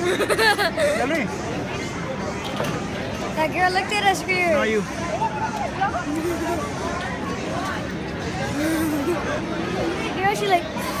Yummy. That girl looked at us weird. How are you? You know, she like.